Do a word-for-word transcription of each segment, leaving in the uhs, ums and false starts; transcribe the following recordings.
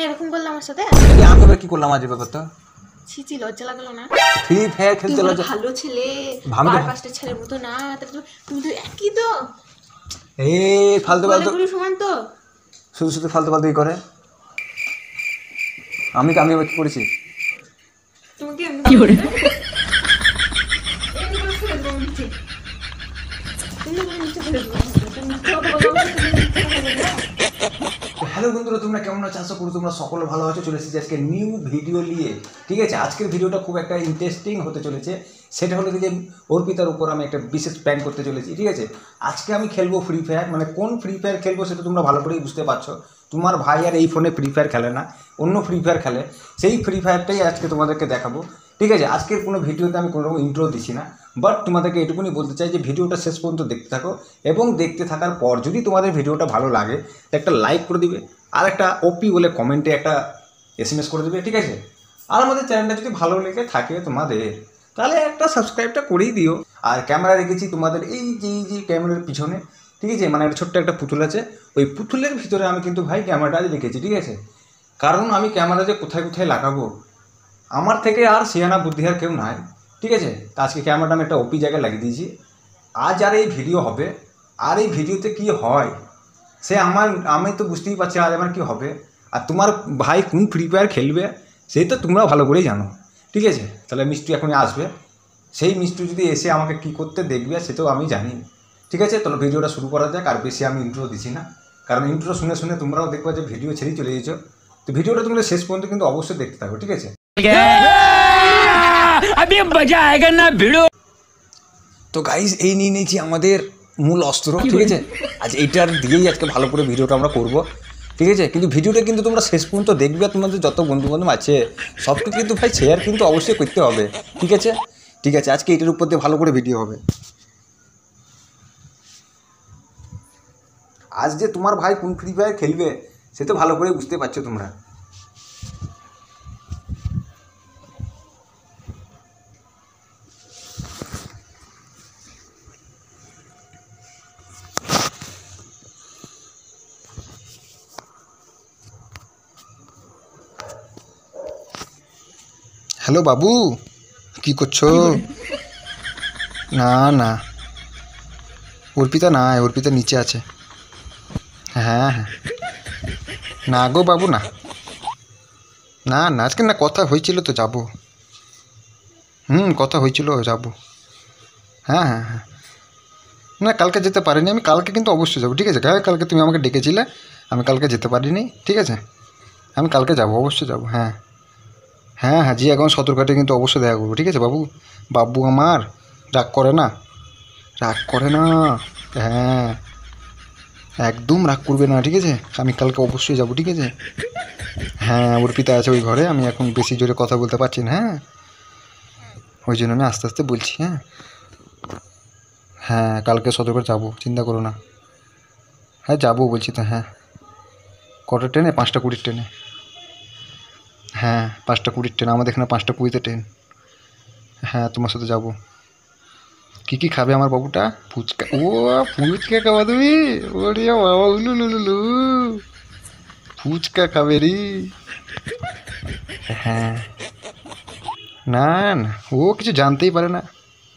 এরকম করলে আমার সাথে? আমি এবার কি করলাম আজ ব্যাপারটা? ছি ছি, লজ্জা লাগলো না? ফ্রি ফায়ার খেলতে লজ্জা? ভালো ছেলে, আর পাঁচটা ছেলের মতো না, তুমি তো একই তো। এই ফালতু ফালতু সমান তো, শুধু শুধু ফালতু ফালতু করে। আমি আমি কি করেছি? তোমাকে কি করে হ্যালো বন্ধুরা, তোমরা কেমন আছো? আশা করি তোমরা সকলে ভালো আছো। চলে এসেছি আজকে নিউ ভিডিও নিয়ে। ঠিক আছে, আজকের ভিডিওটা খুব একটা ইন্টারেস্টিং হতে চলেছে। সেটা হলো যে অর্পিতার উপর আমি একটা বিশেষ প্ল্যান করতে চলেছি। ঠিক আছে, আজকে আমি খেলবো ফ্রি ফায়ার। মানে কোন ফ্রি ফায়ার খেলবো সেটা তোমরা ভালো করেই বুঝতে পারছো। তোমার ভাই আর এই ফোনে ফ্রি ফায়ার খেলে না, অন্য ফ্রি ফায়ার খেলে। সেই ফ্রি ফায়ারটাই আজকে তোমাদেরকে দেখাবো। ঠিক আছে, আজকের কোনো ভিডিওতে আমি কোনো ইন্ট্রো দিচ্ছি না, বাট তোমাদেরকে এটুকুনি বলতে চাই যে ভিডিওটা শেষ পর্যন্ত দেখতে থাকো, এবং দেখতে থাকার পর যদি তোমাদের ভিডিওটা ভালো লাগে একটা লাইক করে দিবে, আর একটা ওপি বলে কমেন্টে একটা এস এম এস করে দেবে। ঠিক আছে, আর আমাদের চ্যানেলটা যদি ভালো লেগে থাকে তোমাদের, তাহলে একটা সাবস্ক্রাইবটা করেই দিও। আর ক্যামেরা রেখেছি তোমাদের এই যে এই যে ক্যামেরার পিছনে। ঠিক আছে, মানে একটা ছোট্ট একটা পুতুল আছে, ওই পুতুলের ভিতরে আমি কিন্তু ভাই ক্যামেরাটা রেখেছি। ঠিক আছে, কারণ আমি ক্যামেরা যে কোথায় কোথায় লাগাবো, আমার থেকে আর সিয়ানা বুদ্ধি আর কেউ নাই। ঠিক আছে, তা আজকে ক্যামেরাটা আমি একটা ওপি জায়গায় লাগিয়ে দিয়েছি। আজ আর এই ভিডিও হবে, আর এই ভিডিওতে কি হয় সে আমার আমি তো বুঝতেই পারছি আজ আমার কী হবে। আর তোমার ভাই কোন ফ্রি ফায়ার খেলবে সেই তো তোমরা ভালো করেই জানো। ঠিক আছে, তাহলে মিষ্টি এখনই আসবে। সেই মিষ্টি যদি এসে আমাকে কি করতে দেখবে সেটাও আমি জানি। ঠিক আছে, তাহলে ভিডিওটা শুরু করা যাক। আর বেশি আমি ইন্ট্রো দিচ্ছি না, কারণ ইন্ট্রো শুনে শুনে তোমরাও দেখবে যে ভিডিও ছেড়েই চলে গেছো। তো ভিডিওটা তোমরা শেষ পর্যন্ত কিন্তু অবশ্যই দেখতে থাকো। ঠিক আছে, তো গাইস এই নিয়ে নিয়েছি আমাদের মূল অস্ত্র। ঠিক আছে, আজ এইটার দিয়েই আজকে ভালো করে ভিডিওটা আমরা করবো। ঠিক আছে, কিন্তু ভিডিওটা কিন্তু তোমরা শেষ পর্যন্ত দেখবে। তোমাদের যত বন্ধু বান্ধব আছে সবকে কিন্তু ভাই শেয়ার কিন্তু অবশ্যই করতে হবে। ঠিক আছে, ঠিক আছে, আজকে এটার উপর দিয়ে ভালো করে ভিডিও হবে। আজ যে তোমার ভাই কোন ফ্রি ফায়ার খেলবে সে তো ভালো করে বুঝতে পারছো তোমরা। হ্যালো বাবু, কি করছো? না না, অর্পিতা না, অর্পিতা নিচে আছে। হ্যাঁ হ্যাঁ, না গো বাবু, না না না, আজকে না কথা হয়েছিল তো যাবো। হুম, কথা হয়েছিল যাবো। হ্যাঁ হ্যাঁ হ্যাঁ, না কালকে যেতে পারিনি আমি, কালকে কিন্তু অবশ্যই যাবো। ঠিক আছে, কালকে তুমি আমাকে ডেকেছিলে, আমি কালকে যেতে পারিনি। ঠিক আছে, আমি কালকে যাবো, অবশ্যই যাবো। হ্যাঁ হ্যাঁ হ্যাঁ, জি এখন সতর্কতা কিন্তু অবশ্যই দেখা করবো। ঠিক আছে বাবু, বাবু আমার রাগ করে না, রাগ করে না। হ্যাঁ একদম রাগ করবে না। ঠিক আছে, আমি কালকে অবশ্যই যাবো। ঠিক আছে, হ্যাঁ অর্পিতা আছে ওই ঘরে, আমি এখন বেশি জোরে কথা বলতে পারছি না। হ্যাঁ ওই জন্য আমি আস্তে আস্তে বলছি। হ্যাঁ হ্যাঁ, কালকে সতর্ক যাবো, চিন্তা করো না। হ্যাঁ যাবো বলছি তো। হ্যাঁ কটার ট্রেনে? পাঁচটা কুড়ির ট্রেনে। হ্যাঁ পাঁচটা কুড়ির ট্রেন, আমাদের এখানে পাঁচটা কুড়িতে ট্রেন। হ্যাঁ তোমার সাথে যাবো। কী কী খাবে আমার বাবুটা? ফুচকা? ও ফুচকা খাওয়া তুমি? ওরে বাবা, উলু লুলু, ফুচকা খাবে রে? হ্যাঁ না না, ও কিছু জানতেই পারে না,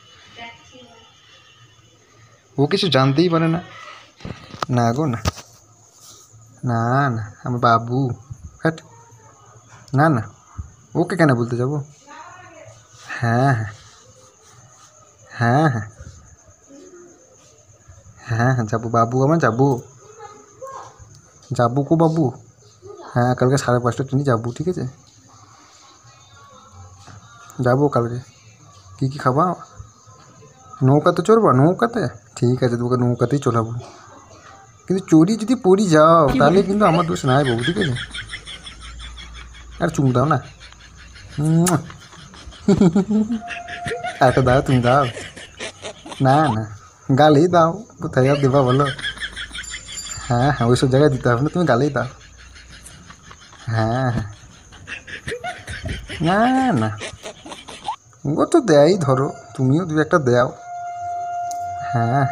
ও কিছু জানতেই পারে না। না গো না, না না আমার বাবু, হ্যাট, না না, ওকে কেন বলতে যাবো? হ্যাঁ হ্যাঁ হ্যাঁ হ্যাঁ হ্যাঁ হ্যাঁ যাবো বাবু, আমার যাবো, যাবো গো বাবু। হ্যাঁ কালকে সাড়ে পাঁচটা ট্রেনে যাবো। ঠিক আছে, যাবো কালকে। কী কী খাবা? নৌকাতে চড়বা? নৌকাতে ঠিক আছে, তোকে নৌকাতেই চড়াবো, কিন্তু চড়ি যদি পড়ি যাও তাহলে কিন্তু আমার দোষ নাই বাবু। ঠিক আছে, আর চুমু দাও না, একটা দাও, তুমি দাও। না না, গালেই দাও, কোথায় আর দেবা বলো? হ্যাঁ হ্যাঁ, ওইসব জায়গায় দিতে হবে না, তুমি গালেই দাও। হ্যাঁ হ্যাঁ, না না, ও তো দেয়ই, ধরো তুমিও দু একটা দাও। হ্যাঁ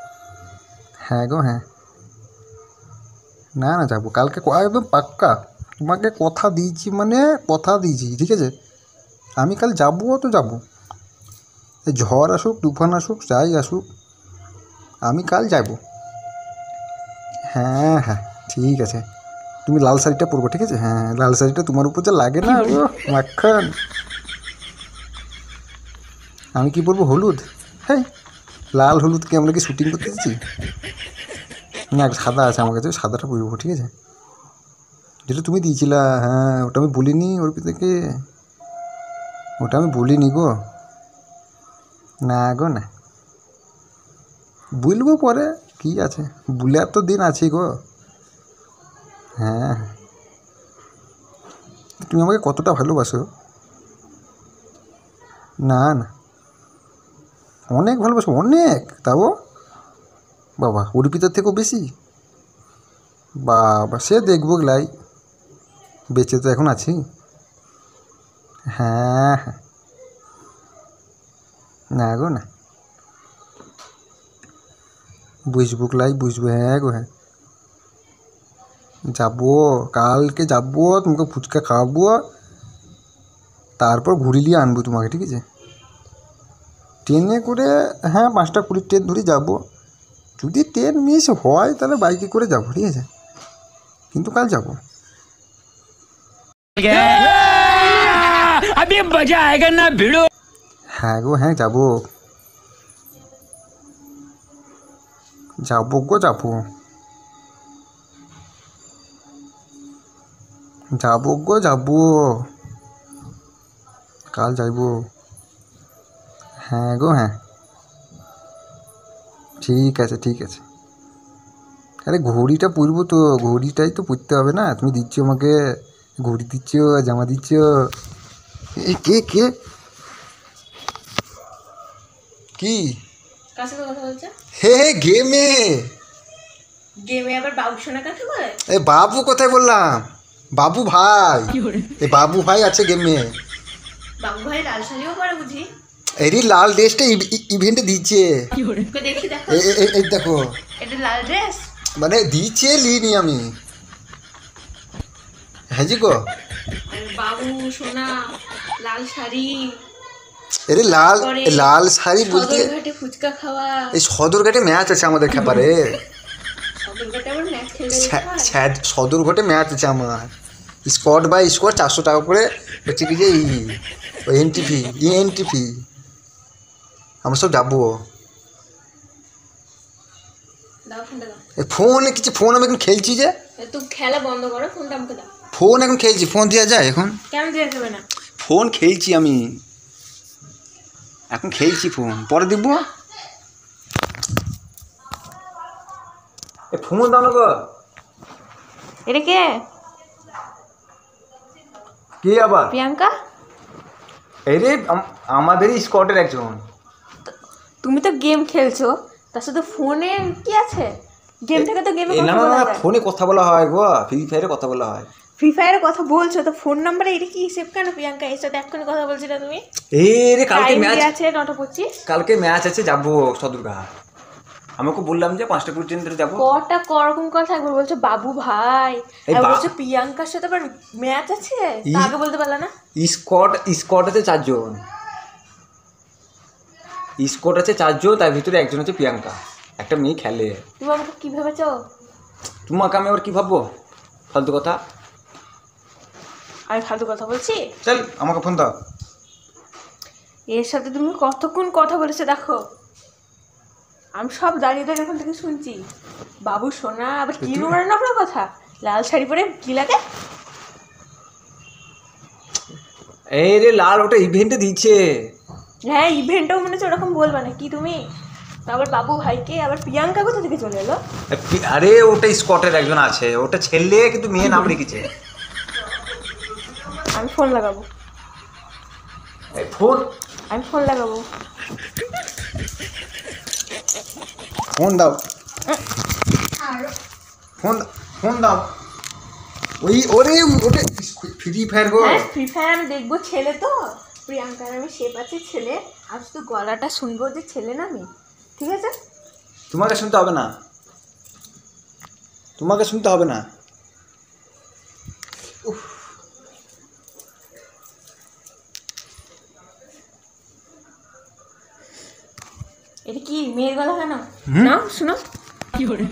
হ্যাঁ গো হ্যাঁ, না না যাবো কালকে, একদম পাক্কা। তোমাকে কথা দিয়েছি মানে কথা দিয়েছি, ঠিক আছে? আমি কাল যাবো তো যাবো, ঝড় আসুক তুফান আসুক যাই আসুক আমি কাল যাব। হ্যাঁ হ্যাঁ ঠিক আছে, তুমি লাল শাড়িটা পরবো, ঠিক আছে? হ্যাঁ লাল শাড়িটা তোমার উপর যা লাগে না মাখন। আমি কি বলবো হলুদ? হ্যাঁ লাল হলুদকে আমরা কি শ্যুটিং করতে দিচ্ছি? না সাদা আছে আমার কাছে, সাদাটা পরবো, ঠিক আছে? যেটা তুমি দিয়েছিলা, হ্যাঁ ওটা আমি বলিনি অর্পিতাকে, ওটা আমি বলিনি গো, না গো না, বলবো পরে, কি আছে বুলার তো দিন আছে গো। হ্যাঁ তুমি আমাকে কতটা ভালোবাসো? না না অনেক ভালোবাসো, অনেক, তাও বাবা অর্পিতার থেকেও বেশি। বাবা সে দেখবো গলাই, বেঁচে তো এখন আছি। হ্যাঁ হ্যাঁ না গো না, বুঝবো গলাই বুঝবো, হ্যাঁ গো হ্যাঁ যাবো, কালকে যাবো, তোমাকে ফুচকা খাওয়াবো, তারপর ঘুরিয়ে আনবো তোমাকে, ঠিক আছে? ট্রেনে করে, হ্যাঁ পাঁচটা কুড়ির ট্রেন ধরে যাবো, যদি ট্রেন মিস হয় তাহলে বাইকে করে যাবো, ঠিক আছে? কিন্তু কাল যাবো। হ্যাঁ গো হ্যাঁ যাবো, যাবো গো যাবো, যাবো গো যাবো, কাল যাইবো। হ্যাঁ গো হ্যাঁ ঠিক আছে ঠিক আছে। আরে ঘড়িটা পরবো তো, ঘড়িটাই তো পরতে হবে না? তুমি দিচ্ছ আমাকে ঘড়ি, দিচ্ছ জামা দিচ্ছ। এ কে কে কি? কার সাথে কথা বলছে? হে হে গেমে, গেমে আবার বাবু সোনা কাকে বলে? এ বাবু কোথায় বললাম, বাবু ভাই, এ বাবু ভাই আছে গেমে। বাবু ভাই লাল শাড়িও পরে বুঝি? এরই লাল ড্রেসটা ইভেন্টে দিচ্ছে, ওকে দেখি দেখো, এ- এ- এই দেখো, এটা লাল ড্রেস। মানে দিচ্ছে লিনি আমি। হ্যাঁ জি গো, বাবু সোনা লাল শাড়ি, এরে লাল পরে লাল শাড়ি বলতে সদরঘাটে ফুচকা খাওয়া। এই সদরঘাটে ম্যাচ আছে আমাদের খেপারে, সদরঘাটে আবার ম্যাচ খেলতে যেতে ছ্যা- হয়? ছ্যা- সদরঘাটে ম্যাচ আছে আমার, স্কট বাই স্কট চারশো টাকা করে হচ্ছে কি যে ই ওই এনটিপি ই এনটিপি, আমরা সব যাবো। দাও ফোনটা দাও। এই ফোন কিছু ফোন আমি এখন খেলছি যে, তুমি খেলা বন্ধ করো, ফোনটা আমাকে দাও। ফোন এখন খেলছি, ফোন দেওয়া যায় এখন? কেন দেওয়া যাবে না? ফোন খেলছি আমি এখন, খেলছি ফোন, পরে দেখবো। এ ফোন দাও না গো। এটা কে? কে আবার? প্রিয়াঙ্কা? এই রে আমাদেরই স্কটের একজন। তুমি তো গেম খেলছো, তার সাথে ফোনে কি আছে? গেম থেকে তো গেমে এ না কথা না বলা না, যায়। ফোনে কথা বলা হয় গো, ফ্রি ফায়ারে কথা বলা হয়। ফ্রি ফায়ারের কথা বলছো তো, ফোন নাম্বারে এটা কি সেভ কেন প্রিয়াঙ্কা? এর সাথে এক্ষুনি কথা বলছি না তুমি? এই রে কালকে টাইম ম্যাচ দিয়ে আছে নটা পঁচিশ। কালকে ম্যাচ আছে, যাবো সদরঘাট। আমাকে বললাম যে পাঁচটা কুড়ি ট্রেন ধরে যাবো। কটা করকম কথা, একবার বলছো বাবু ভাই, এই আর বা- বলছো প্রিয়াঙ্কার সাথে আবার ম্যাচ আছে, ই- তা আগে বলতে পারলা না? স্কট স্কট আছে চারজন, স্কট আছে চারজন, তার ভিতরে একজন হচ্ছে প্রিয়াঙ্কা, একটা মেয়ে খেলে। তুমি আমাকে কি ভেবেছো? তোমাকে আমি আবার কি ভাববো? ফালতু কথা। আমি ফালতু কথা বলছি? চল আমাকে ফোন দাও। এর সাথে তুমি কতক্ষণ কথা বলেছো দেখো, আমি সব দাঁড়িয়ে দাঁড়িয়ে ওখান থেকে শুনছি। বাবু সোনা আবার কি নোংরা নোংরা কথা, লাল শাড়ি পরে কি লাগে? এই রে লাল ওটা ইভেন্টে দিচ্ছে। হ্যাঁ ইভেন্টও মনে হচ্ছে ওরকম বলবা না কি তুমি? আবার বাবু ভাইকে, আবার প্রিয়াঙ্কা কোথা থেকে চলে এলো? এ পি- আরে ওটা স্কটের একজন আছে, ওটা ছেলে কিন্তু মেয়ে নাম রেখেছে। আমি ফোন লাগাবো, এই ফোন আমি ফোন লাগাবো। ফোন দাও, ফোন ফোন দাও। ওই ওরে ওটা ফ্রি ফায়ার গো। হ্যাঁ ফ্রি ফায়ার আমি দেখবো, ছেলে তো প্রিয়াঙ্কার আমি শেপ আছে ছেলে, আর শুধু গলাটা শুনবো যে ছেলে না মেয়ে, ঠিক আছে? তোমাকে শুনতে হবে না, তোমাকে শুনতে হবে না। এটা কি মেয়ের গলা কেন না শুনো কি করে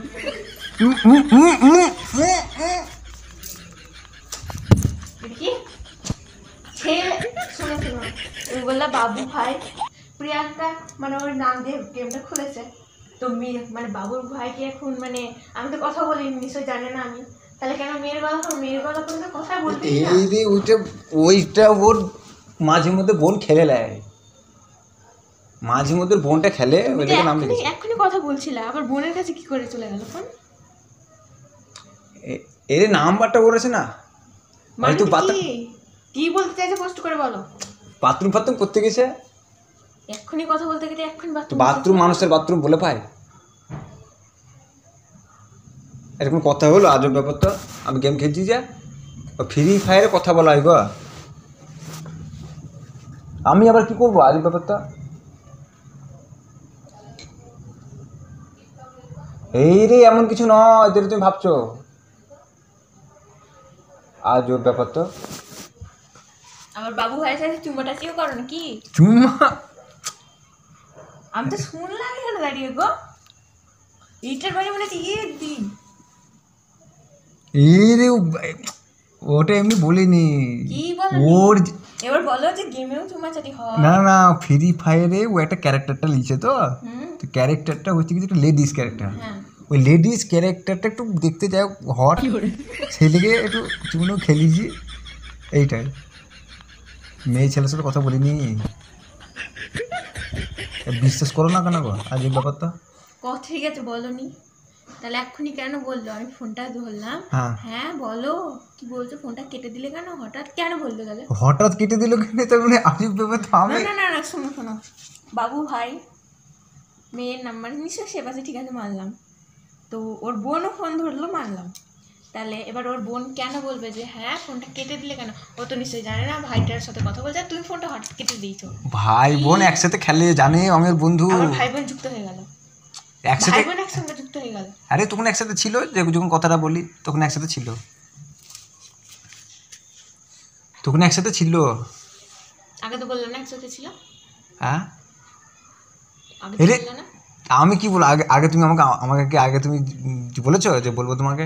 এটা কি ছেলে শোনো শোনো তুমি বললা বাবু ভাই প্রিয়াঙ্কা মানে ওর নাম দিয়ে গেমটা খুলেছে তো মেয়ে মানে বাবুর ভাইকে এখন মানে আমি তো কথা বলি নিশ্চয় জানে না আমি তাহলে কেন মেয়ের গলা করে মেয়ের গলা করে তো কথা বলতে এই রে ওইটা ওইটা ওর মাঝে মধ্যে বোন খেলে নেয় মাঝে মধ্যে বোনটা খেলে ওইটাকে নাম লিখেছে এখনই কথা বলছিলে আবার বোনের কাছে কি করে চলে গেল ফোন এর নাম্বারটা বলেছে না মানে তুই বাত কি কি বলতে চাইছে কষ্ট করে বলো বাথরুম ফাথরুম করতে গেছে এখনই কথা বলতে গেলে এক্ষুনি তো বাথরুম বাথরুম মানুষের বাথরুম বলে পায় এরকম কথা হলো আজব ব্যাপার তো আমি গেম খেলছি যে ফ্রি ফায়ারে কথা বলা হয় গো আমি আবার কি করবো আজব ব্যাপারটা এই রে এমন কিছু নয় যেটা তুমি ভাবছো আজব ব্যাপার তো আমার বাবু ভাইয়ের সাথে চুম্বাটা চিও করো নাকি চুম্মা আমি তো শুনলাম এখানে দাঁড়িয়ে গো এইটার বাইরে মনে হচ্ছে ইয়ে দি এই রে ওটা এমনি বলিনি কি বলো ওর এবার বলো যে গেমেও চুমাচাটি হয় না না ফ্রি ফায়ারে ও একটা ক্যারেক্টারটা লিখছে তো হুম তো ক্যারেক্টারটা হচ্ছে কিছু একটা লেডিস ক্যারেক্টার হ্যাঁ ওই লেডিস ক্যারেক্টারটা একটু দেখতে যাই হট সেই লেগে একটু চুমনো খেলিছি এইটাই মেয়ে ছেলের সাথে কথা বলিনি বিশ্বাস করো না কেন গো আজ এই ব্যাপারটা কথা ঠিক আছে বলনি তাহলে এক্ষুনি কেন বললো আমি ফোনটা ধরলাম হ্যাঁ হ্যাঁ বলো কি বলছো ফোনটা কেটে দিলে কেন হঠাৎ কেন বলতে গেলে হঠাৎ কেটে দিল কেন তার মানে আজব ব্যাপার তো না আমি না না না শোনো শোনো বাবু ভাই মেয়ের নাম্বার নিশ্চয় সে পাশে ঠিক আছে মানলাম তো ওর বোনও ফোন ধরলো মানলাম তাহলে এবার ওর বোন কেন বলবে যে হ্যাঁ ফোনটা কেটে দিলে কেন ও তো নিশ্চয়ই জানে না ভাইটার সাথে কথা বলছে আর তুমি ফোনটা হঠাৎ কেটে দিয়েছো ভাই বোন একসাথে খেলে জানে আমার বন্ধু আমার ভাই বোন যুক্ত হয়ে গেল একসাথে ভাই বোন একসঙ্গে যুক্ত হয়ে গেল আরে তখন একসাথে ছিল যে যখন কথাটা বলি তখন একসাথে ছিল তখন একসাথে ছিল আগে তো বললো না একসাথে ছিল হ্যাঁ আগে এরে তো বললো না আমি কি বলবো আগে আগে তুমি আমাকে আমাকে কি আগে তুমি বলেছো যে বলবো তোমাকে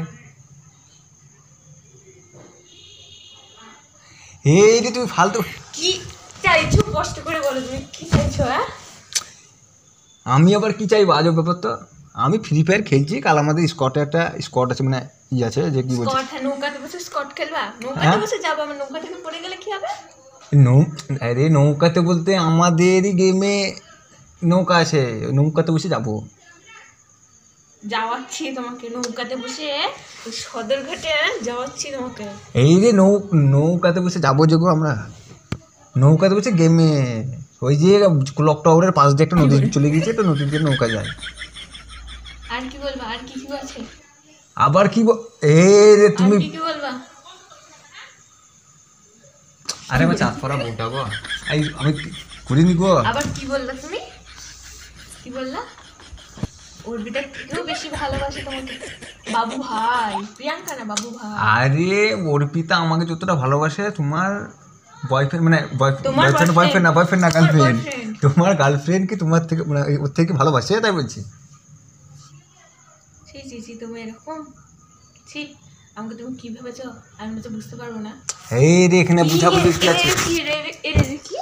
এই রে তুমি ফালতু কি চাইছো কষ্ট করে বলো তুমি কি চাইছো হ্যাঁ আমি আবার কি চাইবো আজব ব্যাপার তো আমি ফ্রি ফায়ার খেলছি কাল আমাদের স্কটে একটা স্কট আছে মানে ই আছে যে কি বলছে স্কট হ্যাঁ নৌকাতে বসে স্কট খেলবা নৌকাতে হ্যাঁ? বসে যাবো আমার নৌকা থেকে পড়ে গেলে কি হবে নৌ আরে নৌকাতে বলতে আমাদেরই গেমে নৌকা আছে নৌকাতে বসে যাবো যাওয়াচ্ছি তোমাকে নৌকাতে বসে ওই সদরঘাটে যাওয়াচ্ছি তোমাকে এই যে নৌ নৌকাতে বসে যাবো যে গো আমরা নৌকাতে বসে গেমে ওই যে ক্লক টাওয়ারের পাশ দিয়ে একটা নদী চলে গিয়েছে তো নদীর দিয়ে নৌকা যায় আর কি বলবা আর কি কি আছে আবার কি ব- এই রে আর তুমি কি কি বলবা আরে আমার চাঁদ পড়া বউটা গো এই আমি করিনি গো আবার কি বললা তুমি কি বললা অর্পিতার থেকেও বেশি ভালোবাসে তোমাকে বাবু ভাই প্রিয়াঙ্কা না বাবু ভাই আরে অর্পিতা আমাকে যতটা ভালোবাসে তোমার বয়ফ্রেন্ড মানে তোমার বয়ফ্রেন্ড boyfriend, বয়ফ্রেন্ড না বয়ফ্রেন্ড না তোমার গার্লফ্রেন্ড boyfriend। তোমার গার্লফ্রেন্ড কি তোমার থেকে মানে ওর থেকে ভালোবাসে তাই বলছি ছি ছি ছি তুমি এরকম ছি আমাকে তুমি কি ভেবেছো আমি তো বুঝতে পারবো না এই রে এখানে বুঝা বুঝি কি এ- আছে এ- কি রে রে- এ রে রে কি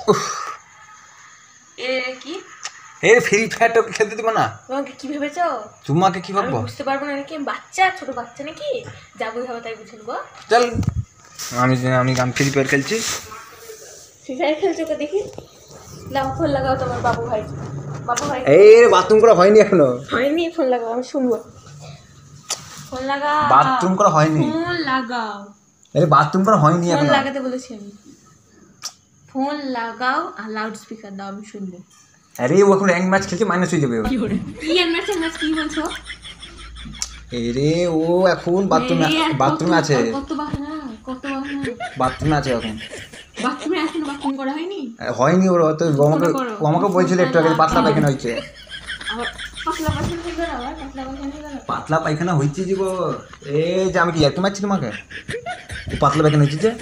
এ রে কি এই ফ্রি ফায়ারটা খেলতে দিবা না তোমাকে কি ভেবেছো তোমাকে কি আমি ভাববো বুঝতে পারবো না নাকি আমি বাচ্চা ছোট বাচ্চা নাকি যাবো হবে তাই বুঝে নেবো চল আমি আমি আমি ফ্রি ফায়ার খেলছি ফ্রি ফায়ার খেলছো কে দেখি লাও ফোন লাগাও তোমার বাবু ভাই বাবু ভাই এই রে বাথরুম করা হয়নি এখনো হয়নি ফোন লাগাও আমি শুনবো ফোন লাগাও বাথরুম করা হয়নি ফোন লাগাও আরে বাথরুম করা হয়নি ফোন এখনো লাগাতে বলেছি আমি ফোন লাগাও আর লাউড স্পিকার দাও আমি শুনবো আরে ও এখন র্যাঙ্ক ম্যাচ খেলছে মাইনাস হয়ে যাবে ও। কি এনমার্স এনমার্স কি বলছো এই রে ও এখন বাথরুমে এই আর বাথরুমে কত- আছে কত বাহানা কত বাহানা বাথরুমে আছে এখন বাথরুমে এখনো বাথরুম করা হয়নি হয়নি ওর হয়তো ও আমাকে করো। ও আমাকে বলছিল একটু আগে পাতলা পায়খানা হয়েছে আবার পাতলা পায়খানা হয়ে গেল আবার পাতলা পায়খানা হয়ে গেল পাতলা পায়খানা হয়েছে যে গো, এই যে আমি কি একটু মারছি তোমাকে, ও পাতলা পায়খানা হয়েছে যে,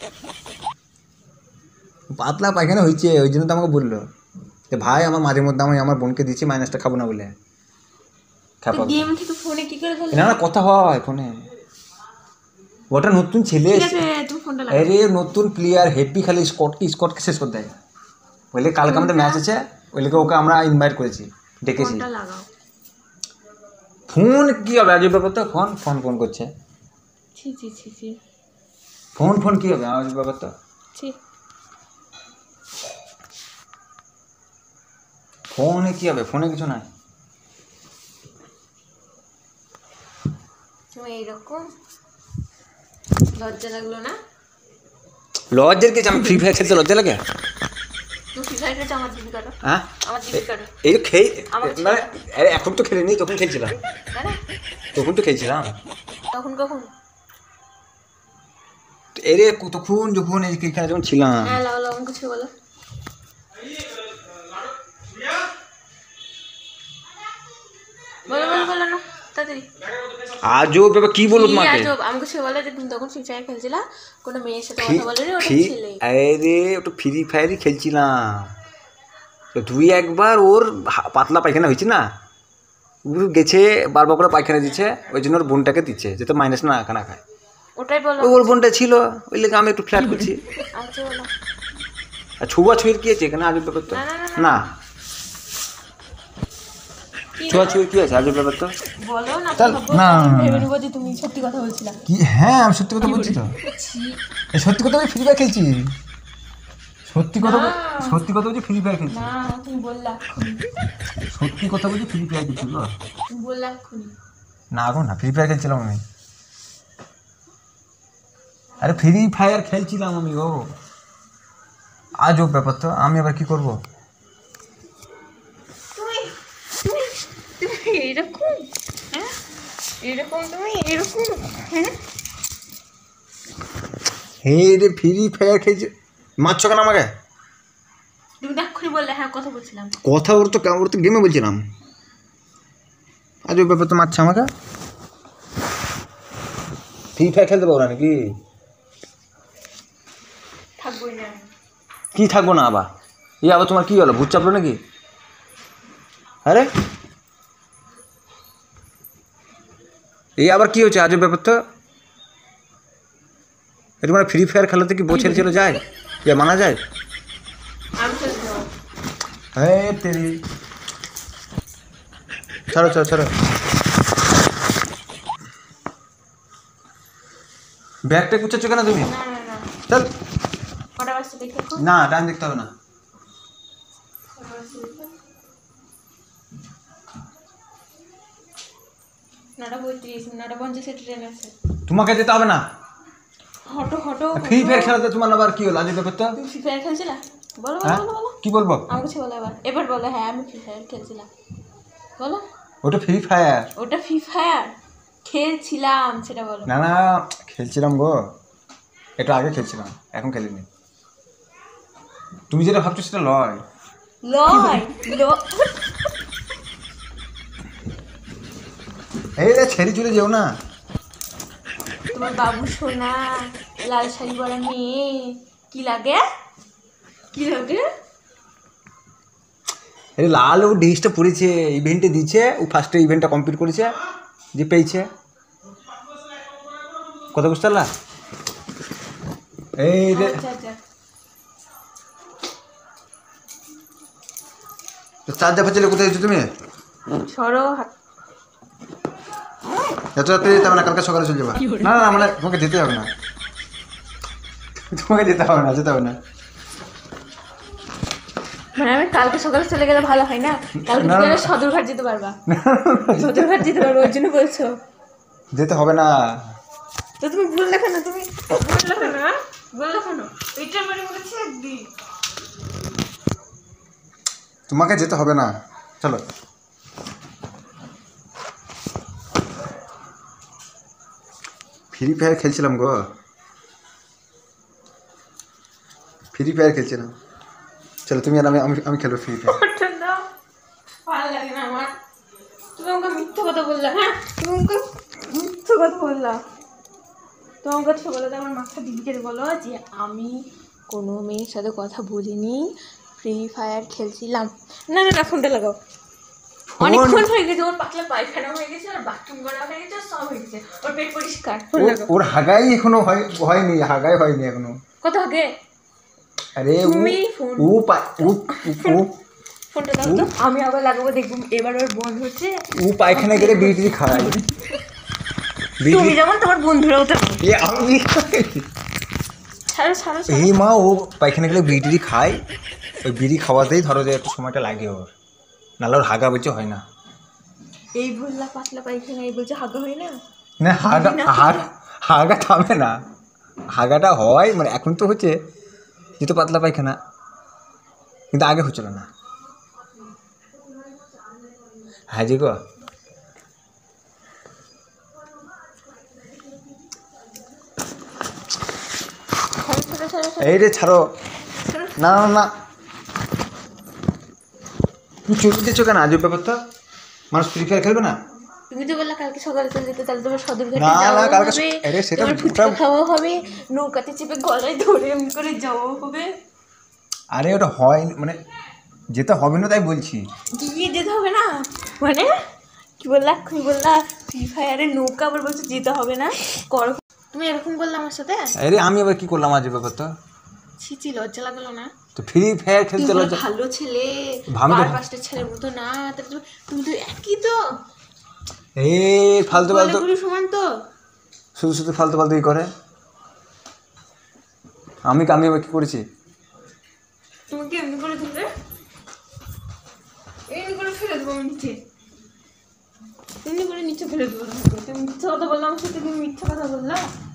পাতলা পায়খানা হয়েছে ওই জন্য তো আমাকে বললো যে ভাই আমার মাঝে মধ্যে আমি আমার বোনকে দিচ্ছি মাইনাসটা খাবো না বলে। খাবো গেম থেকে ফোনে কি করে ধরলে? না না কথা হয় ফোনে, ওটা নতুন ছেলে ঠিক আছে তুমি ফোনটা লাগাও। আরে নতুন প্লেয়ার হেভি খালি স্কটকে স্কটকে শেষ করে দেয়। বলে কালকে আমাদের ম্যাচ আছে, ওই লেগে ওকে আমরা ইনভাইট করেছি, ডেকেছি। ফোনটা লাগাও। ফোন কি হবে আজব ব্যাপার তো, ফোন ফোন ফোন করছে, ছি ছি ছি ছি ফোন ফোন কি হবে আজব ব্যাপার তো। ছি ফোনে কি হবে, ফোনে কিছু নাই। তুমি এইরকম লজ্জা লাগলো না? লজ্জার কিছু, আমি ফ্রি ফায়ার খেলতে লজ্জা লাগে? তুমি ফ্রি ফায়ার খেলছো আমার দিবি কাটো হ্যাঁ আমার দিবি কাটো এই তো খেয়ে আমার- মানে আরে এখন তো খেলিনি, তখন খেলছিলাম, তাই না? তখন তো খেলছিলাম। তখন কখন? এরে কতক্ষণ যখন এই খেলা যখন ছিলাম। হ্যাঁ লাও লাও কিছু বলো। বলো বলো বলো না তাড়াতাড়ি। আজব ব্যাপার কি বলবো কি তোমাকে, আজব? আমাকে সে বলে যে তুমি তখন ফ্রি ফায়ার খেলছিলা, কোনো মেয়ের সাথে কথা বলেনি, ওটা ফ্রি- ছেলে। আরে ওটা ফ্রি ফায়ারই খেলছিলাম, তো তুই একবার ওর হা- পাতলা পায়খানা হয়েছে না, ও গেছে বারবার করে পায়খানা দিচ্ছে, ওই জন্য ওর বোনটাকে দিচ্ছে যাতে মাইনাস না খানা খায়। ওটাই বলো। ওই ওর বোনটা ছিল, ওই লেগে আমি একটু ফ্ল্যাট করছি। আমাকে বলো। আর ছুয়া ছুঁয়ের কি আছে এখানে আজব ব্যাপার তো? না, না, না, না কি ছুয়া ছুঁয়ের কি আছে আজব ব্যাপার তো? বলো না, চল, ভাববো না, আমি না, না। ভেবে নেবো যে তুমি সত্যি কথা বলছিলা। কি হ্যাঁ আমি সত্যি কথা বলছি তো, ছি, এই সত্যি কথা আমি ফ্রি ফায়ার খেলছি, সত্যি কথা বল- না। সত্যি কথা বলছি ফ্রি ফায়ার খেলছি, না তুমি বললা এক্ষুনি, সত্যি কথা বলছি ফ্রি ফায়ার খেলছি গো। তুমি বললা এক্ষুনি। না গো না, ফ্রি ফায়ার খেলছিলাম আমি, আরে ফ্রি ফায়ার খেলছিলাম আমি গো। আজব ব্যাপার তো, আমি আবার কি করবো? তুমি তুমি তুমি এরকম, হ্যাঁ এরকম, তুমি এরকম, হ্যাঁ হে রে ফ্রি ফায়ার খেলছি, মারছো কেন আমাকে? তুমি তো এক্ষুনি বললে হ্যাঁ কথা বলছিলাম। কথা ওর তো ওর তো গেমে বলছিলাম, আজব ব্যাপার তো, মারছে আমাকে। ফ্রি ফায়ার খেলতে পারো নাকি? থাকবোই না আমি। কি থাকবো না আবার, এই আবার তোমার কি হলো, ভূত চাপলো নাকি? আরে এই আবার কি হচ্ছে আজব ব্যাপার তো? এটা মানে ফ্রি ফায়ার খেলাতে কি বছর ছিল যায়, ইয়া মানা যায়? আমি খেলতে যাবো। হ্যাঁ তেরি, ছাড়ো ছাড়ো ছাড়ো, ব্যাগটা গুছাচ্ছ কেন তুমি? না না না, চল, কটা বাজছে দেখে এখন? না টাইম দেখতে হবে না। কটা বাজছে দেখে? নটা পঁয়ত্রিশ, নটা পঞ্চাশে ট্রেন আছে। তোমাকে যেতে হবে না, হটো হটো ফ্রি ফায়ার খেলাতে তোমার আবার কি হলো আজব ব্যাপার তো? তুমি ফ্রি ফায়ার খেলছিলা? বলো বলো হ্যাঁ বলো বলো। কি বলবো? আমার কাছে বলো এবার, এবার বলো হ্যাঁ আমি ফ্রি ফায়ার খেলছিলাম। বলো ওটা ফ্রি ফায়ার ওটা ফ্রি ফায়ার খেলছিলাম সেটা বলো। না না, খেলছিলাম গো, একটু আগে খেলছিলাম, এখন খেলিনি। তুমি যেটা ভাবছো সেটা লয়। লয় ল এই রে ছেড়ে চলে যেও না। তোমার বাবু সোনা লাল শাড়ি পরা মেয়ে কি লাগে, কি লাগে? এই লাল ও ড্রেসটা পরেছে, ইভেন্টে দিচ্ছে, ও ফার্স্টে ইভেন্টটা কমপ্লিট করেছে, যে পেয়েছে। কথা বুঝতে পারলা? এই রে আচ্ছা আচ্ছা চার্জার ফার্জারে কোথায় গেছো তুমি? সরো হাত। এত রাত্রে যেতে হবে না, কালকে সকালে চলে যাবা। না না মানে তোমাকে যেতে হবে না, তোমাকে যেতে হবে না, যেতে হবে না। মানে আমি কালকে সকালে চলে গেলে ভালো হয় না? কালকে না, না, তুমি না। সদরঘাট যেতে পারবা, সদরঘাট যেতে পারবো ওই জন্য বলছো। যেতে হবে না, তো তুমি বললে কেন, তুমি বললে কেন, হ্যাঁ? বললে কেন এটা মানে বলেছি একদিন। তোমাকে যেতে হবে না, চলো। ফ্রি ফায়ার খেলছিলাম গো, ফ্রি ফায়ার খেলছিলাম। চলো তুমি আর আমি আমি আমি খেলবো ফ্রি ফায়ার। ওটা দাও, ভালো লাগে না আমার। তোমাকে মিথ্যা কথা বললা, হ্যাঁ তোমাকে মিথ্যা কথা বললা। তোমার কাছে বলো তো, আমার মাথা দিদিকে বলো যে আমি কোনো মেয়ের সাথে কথা বলিনি, ফ্রি ফায়ার খেলছিলাম। না না না, ফোনটা লাগাও। অনেকক্ষণ হয়ে গেছে, ওর পাতলা পায়খানা হয়ে গেছে, আর বাথরুম করা হয়ে গেছে, সব হয়ে গেছে, ওর পেট পরিষ্কার। ফোন লাগাও। ওর হাগাই এখনো হয় হয়নি, হাগাই হয়নি এখনো। কত আগে? আরে তুমি ফোন ও ও ও ফোনটা দাও তো, আমি আবার লাগাবো, দেখবো এবার ওর বন্ধ হচ্ছে। ও পায়খানা গেলে বিড়ি খায়। তুমি যেমন তোমার বন্ধুরাও তো। এ আমি ছাড়ো ছাড়ো। এই মা, ও পায়খানা গেলে বিড়ি খায়, ওই বিড়ি খাওয়াতেই ধরো যে একটু সময়টা লাগে ওর, নাহলে ওর হাগা বলছে হয় না। এই বললা পাতলা পায়খানা, এই বলছে হাগা হয় না। না হাগা হাগা হাগা থামে না, হাগাটা হয় মানে এখন তো হচ্ছে যেহেতু পাতলা পায়খানা, কিন্তু আগে হচ্ছিল না। হ্যাঁ জি গো, এই রে ছাড়ো, না না না, তুমি চলে দিচ্ছ কেন? আজব ব্যাপার তো, মানুষ ফ্রি ফায়ার খেলবে না? তুমি তো বললা কালকে সকালে চলে যেতে, তাহলে তোমার সদরঘাটে না যাওয়া না কালকে হবে, আরে সেটা তোমার ফুচকা খাওয়া হবে, নৌকাতে চেপে গলায় ধরে এমনি করে যাওয়া হবে। আরে ওটা হয় মানে যেতে হবে না তাই বলছি। গিয়ে যেতে হবে না মানে কি বললা? তুমি বললা ফ্রি ফায়ারে নৌকা, আবার বলছো যেতে হবে না, করো। তুমি এরকম বললা আমার সাথে? আরে আমি আবার কি করলাম আজব ব্যাপার তো? ছি ছি, লজ্জা লাগলো না? তো ফ্রি ফায়ার খেলতে তুমি লজ্জা? ভালো ছেলে, ভালো তো- আর পাঁচটা ছেলের মতো না, তাহলে তো- তুমি তো একই তো, এই ফালতু ফালতু পুরো সমান তো। শুধু শুধু ফালতু ফালতু ই করে। আমি আমি আবার কি করেছি? তুমি কি এমনি করে ধরে এমনি করে ফেলে দেবো আমি নিচে, এমনি করে নিচে ফেলে দেবো তোমাকে। তুমি মিথ্যা কথা বললাম আমার সাথে, তুমি মিথ্যা কথা বললা।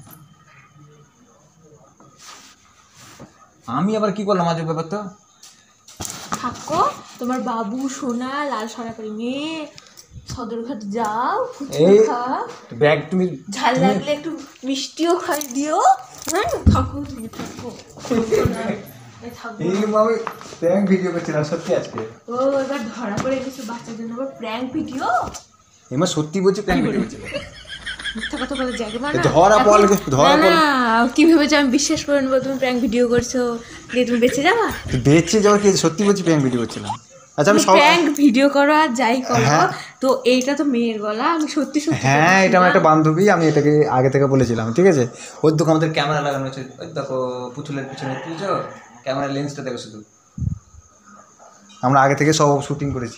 আমি আবার কি করলাম আজব ব্যাপার তো? থাকো, তোমার বাবু সোনা লাল সরাপারি মেয়ে, সদরঘাট যাও, ফুচকা এই খাও, ব্যাগ তুমি ঝাল লাগলে একটু মিষ্টিও খাই দিও। হ্যাঁ থাকো, তুমি থাকো। এই থাকো। এই আমি প্র্যাঙ্ক ভিডিও করছিলাম সত্যি আজকে। ও এবার ধরা পড়ে গেছে বাচ্চার জন্য, আবার প্র্যাঙ্ক ভিডিও। এমা সত্যি বলছি প্র্যাঙ্ক ভিডিও করছি। মিথ্যা কথা বলে জায়গা না। ধরা পড়লে ধরা না কি ভেবেছো আমি বিশ্বাস করে নেবো তুমি প্র্যাঙ্ক ভিডিও করছো, দিয়ে তুমি বেঁচে যাবা? বেঁচে যাওয়ার কি, সত্যি বলছি প্র্যাঙ্ক ভিডিও করছিলাম। আচ্ছা আমি সব প্র্যাঙ্ক ভিডিও করো আর যাই করো, হ্যাঁ। তো এইটা তো মেয়ের গলা, আমি সত্যি সত্যি হ্যাঁ এটা আমার একটা বান্ধবী, আমি এটাকে আগে থেকে বলেছিলাম, ঠিক আছে? ওর দোকান আমাদের ক্যামেরা লাগানো আছে, ওই দেখো পুতুলের পিছনে বুঝছো, ক্যামেরার লেন্সটা দেখো শুধু, আমরা আগে থেকে সব শুটিং করেছি।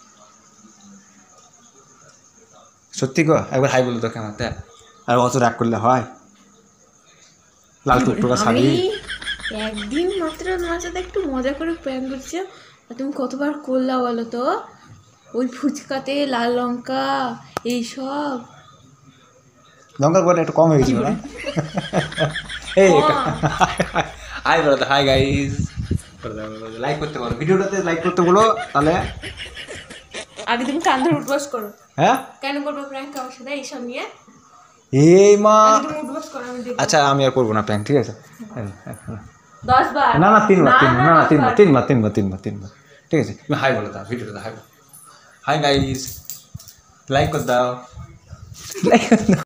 সত্যি গো, একবার হাই বলো তো ক্যামেরাতে, আর অত রাগ করলে হয়? লাল টুকটুকা শাড়ি। আমি একদিন মাত্র তোমার সাথে একটু মজা করে প্র্যাঙ্ক করছি, আর তুমি কতবার করলা বলো তো? ওই ফুচকাতে লাল লঙ্কা এইসব। লঙ্কার পরে একটু কম হয়ে গেছিল না? এই হাই বলো তো, হাই গাইস, লাইক করতে বলো, ভিডিওটাতে লাইক করতে বলো তাহলে। আগে তুমি কান ধরে উঠবাস করো। হ্যাঁ কেন করবো প্র্যাঙ্ক আমার সাথে এইসব নিয়ে? এই মা, আগে তুমি উঠবাস করো, আমি দেখবো। আচ্ছা আমি আর করবো না প্র্যাঙ্ক, ঠিক আছে? দশ বার না না তিনবার তিনবার না না দশ তিনবার বার। তিনবার তিনবার তিনবার তিনবার ঠিক আছে? তুমি হাই বলো দাও, ভিডিওটা হাই বলো, হাই গাইস, লাইক করে দাও, লাইক করে দাও।